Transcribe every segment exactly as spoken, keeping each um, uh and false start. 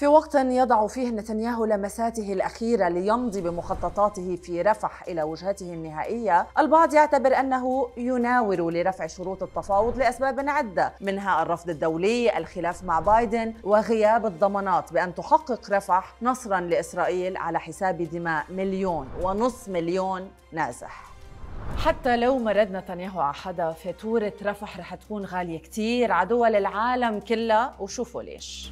في وقت يضع فيه نتنياهو لمساته الأخيرة ليمضي بمخططاته في رفح إلى وجهته النهائية، البعض يعتبر أنه يناور لرفع شروط التفاوض لأسباب عدة، منها الرفض الدولي، الخلاف مع بايدن، وغياب الضمانات بأن تحقق رفح نصراً لإسرائيل على حساب دماء مليون ونصف مليون نازح. حتى لو مرد نتنياهو على حدا، فاتورة رفح رح تكون غالية كتير على دول العالم كلها، وشوفوا ليش.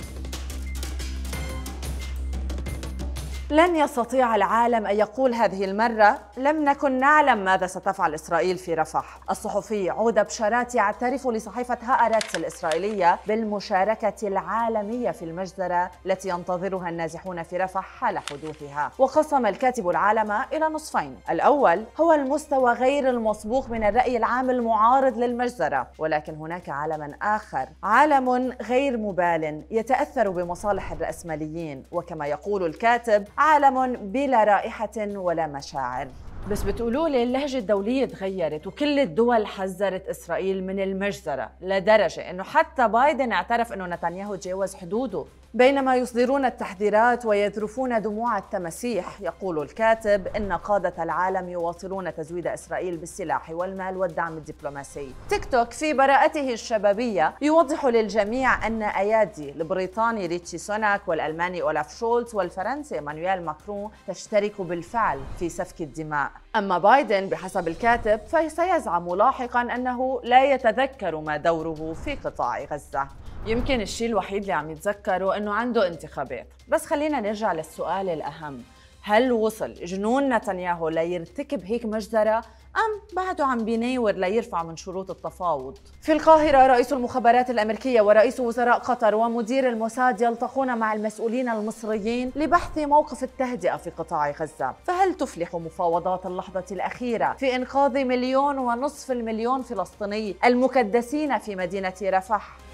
لن يستطيع العالم أن يقول هذه المرة لم نكن نعلم ماذا ستفعل إسرائيل في رفح. الصحفي عودة بشارات يعترف لصحيفة هآرتس الإسرائيلية بالمشاركة العالمية في المجزرة التي ينتظرها النازحون في رفح حال حدوثها. وقسم الكاتب العالم إلى نصفين: الأول هو المستوى غير المسبوق من الرأي العام المعارض للمجزرة، ولكن هناك عالم آخر، عالم غير مبال يتأثر بمصالح الرأسماليين، وكما يقول الكاتب عالم بلا رائحة ولا مشاعر. بس بتقولوا لي اللهجة الدولية تغيرت وكل الدول حذرت إسرائيل من المجزرة، لدرجة إنه حتى بايدن اعترف إنه نتنياهو تجاوز حدوده. بينما يصدرون التحذيرات ويذرفون دموع التماسيح، يقول الكاتب إن قادة العالم يواصلون تزويد إسرائيل بالسلاح والمال والدعم الدبلوماسي. تيك توك في براءته الشبابية يوضح للجميع أن أيادي البريطاني ريتشي سوناك والألماني أولاف شولتز والفرنسي إيمانويل ماكرون تشترك بالفعل في سفك الدماء. أما بايدن بحسب الكاتب فسيزعم لاحقاً أنه لا يتذكر ما دوره في قطاع غزة. يمكن الشيء الوحيد اللي عم يتذكره إنه عنده انتخابات. بس خلينا نرجع للسؤال الأهم: هل وصل جنون نتنياهو ليرتكب هيك مجزرة أم بعده عم بيناور ليرفع من شروط التفاوض؟ في القاهرة رئيس المخابرات الأمريكية ورئيس وزراء قطر ومدير الموساد يلتقون مع المسؤولين المصريين لبحث موقف التهدئة في قطاع غزة. فهل تفلح مفاوضات اللحظة الأخيرة في إنقاذ مليون ونصف المليون فلسطيني المكدسين في مدينة رفح؟